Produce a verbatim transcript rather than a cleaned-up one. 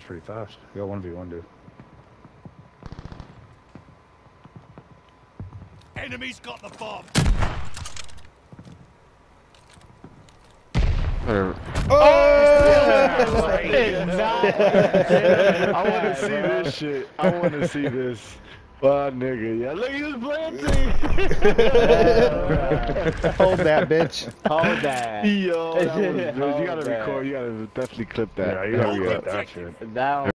Pretty fast. You got one v one, dude. Enemy's got the bomb. Whatever. Oh! I want to see this shit. I want to see this. Wow, nigga. Yeah, look, he was planting. Hold that, bitch. Hold that. Yo, that was, you Hold gotta that. record. You gotta definitely clip that. Yeah, you gotta Hurry get up. that shit. That